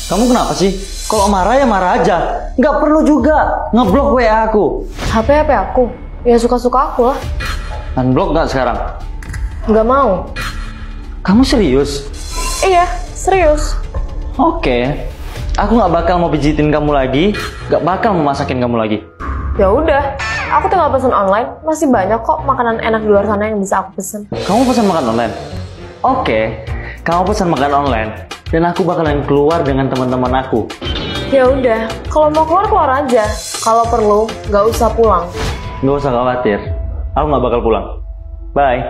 Kamu kenapa sih? Kalau marah ya marah aja. Nggak perlu juga ngeblok WA aku. HP aku? Ya suka-suka aku lah. Unblock nggak sekarang? Nggak mau. Kamu serius? Iya, serius. Oke. Aku nggak bakal mau pijitin kamu lagi. Nggak bakal mau masakin kamu lagi. Ya udah, aku tinggal pesen online. Masih banyak kok makanan enak di luar sana yang bisa aku pesen. Kamu pesan makan online? Oke. Kamu pesan makan online. Dan aku bakalan keluar dengan teman-teman aku. Ya udah, kalau mau keluar keluar aja. Kalau perlu, nggak usah pulang. Nggak usah khawatir. Aku nggak bakal pulang. Bye.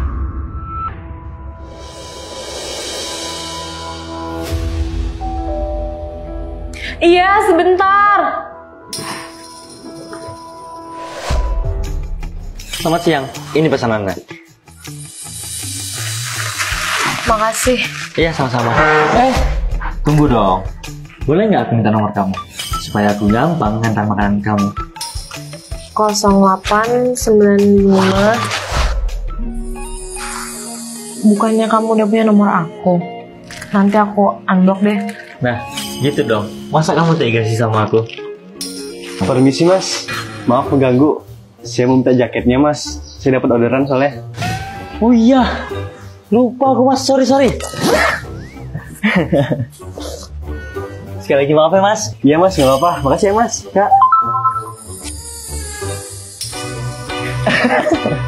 Iya, sebentar. Selamat siang. Ini pesanannya. Makasih. Iya, sama-sama. Tunggu dong. Boleh nggak aku minta nomor kamu? Supaya aku gampang ngantar makanan kamu. 0895. Bukannya kamu udah punya nomor aku? Nanti aku unblock deh. Nah, gitu dong. Masa kamu tega sih sama aku? Permisi mas, maaf mengganggu. Saya mau minta jaketnya mas. Saya dapat orderan soalnya. Oh iya, lupa aku mas. Sorry. Sekali lagi maaf ya mas. Iya mas, nggak apa-apa. Makasih ya mas. Kak.